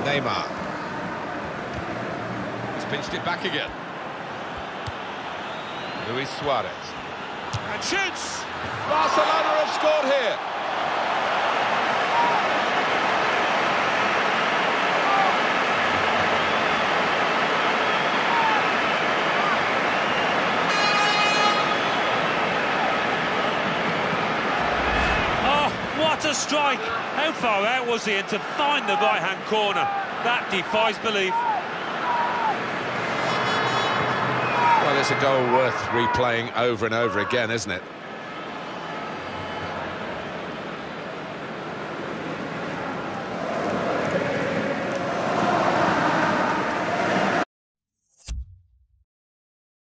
Neymar. He's pinched it back again. Luis Suarez. And shoots! Barcelona have scored here. What a strike! How far out was he? And to find the right-hand corner, that defies belief. Well, it's a goal worth replaying over and over again, isn't it?